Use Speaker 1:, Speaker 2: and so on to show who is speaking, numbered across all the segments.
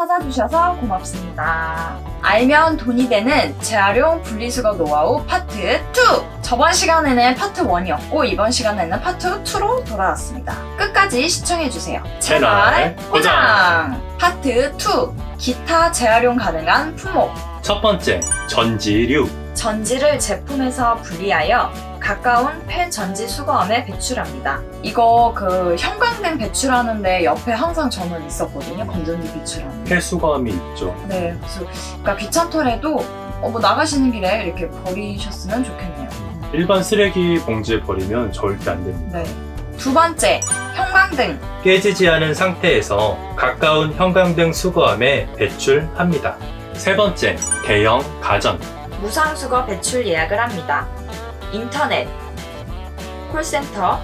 Speaker 1: 찾아주셔서 고맙습니다. 알면 돈이 되는 재활용 분리수거 노하우 파트 2! 저번 시간에는 파트 1이었고 이번 시간에는 파트 2로 돌아왔습니다. 끝까지 시청해주세요. 채널 고정! 파트 2! 기타 재활용 가능한 품목.
Speaker 2: 첫 번째, 전지류.
Speaker 1: 전지를 제품에서 분리하여 가까운 폐전지 수거함에 배출합니다. 이거 형광등 배출하는데 옆에 항상 저는 있었거든요. 건전지 배출하는.
Speaker 2: 폐수거함이 있죠.
Speaker 1: 네, 그래서 그러니까 귀찮더라도 뭐 나가시는 길에 이렇게 버리셨으면 좋겠네요.
Speaker 2: 일반 쓰레기 봉지에 버리면 절대 안 됩니다.
Speaker 1: 네. 두 번째, 형광등.
Speaker 2: 깨지지 않은 상태에서 가까운 형광등 수거함에 배출합니다. 세 번째, 대형 가전.
Speaker 1: 무상수거 배출 예약을 합니다. 인터넷, 콜센터,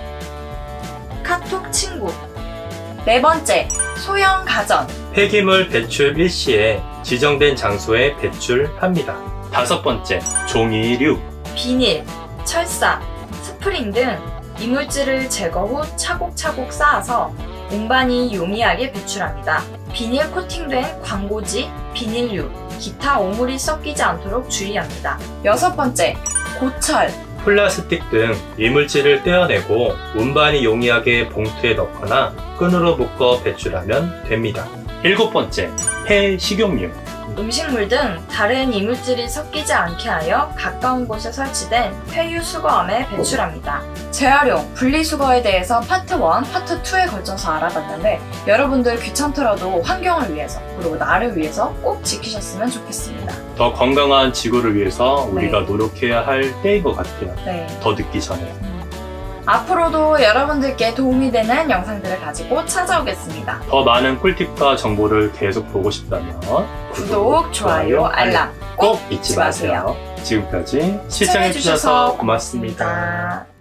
Speaker 1: 카톡 친구. 네 번째, 소형 가전.
Speaker 2: 폐기물 배출 일시에 지정된 장소에 배출합니다. 다섯 번째, 종이류.
Speaker 1: 비닐, 철사, 스프링 등 이물질을 제거 후 차곡차곡 쌓아서 운반이 용이하게 배출합니다. 비닐 코팅된 광고지, 비닐류, 기타 오물이 섞이지 않도록 주의합니다. 여섯 번째, 고철.
Speaker 2: 플라스틱 등 이물질을 떼어내고 운반이 용이하게 봉투에 넣거나 끈으로 묶어 배출하면 됩니다. 일곱 번째, 폐식용유.
Speaker 1: 음식물 등 다른 이물질이 섞이지 않게 하여 가까운 곳에 설치된 폐유 수거함에 배출합니다. 재활용, 분리수거에 대해서 파트 1, 파트 2에 걸쳐서 알아봤는데 여러분들 귀찮더라도 환경을 위해서 그리고 나를 위해서 꼭 지키셨으면 좋겠습니다.
Speaker 2: 더 건강한 지구를 위해서 우리가 노력해야 할 때인 것 같아요.
Speaker 1: 네.
Speaker 2: 더 늦기 전에.
Speaker 1: 앞으로도 여러분들께 도움이 되는 영상들을 가지고 찾아오겠습니다.
Speaker 2: 더 많은 꿀팁과 정보를 계속 보고 싶다면
Speaker 1: 구독, 좋아요, 알람
Speaker 2: 꼭 잊지 마세요. 지금까지 시청해주셔서 고맙습니다.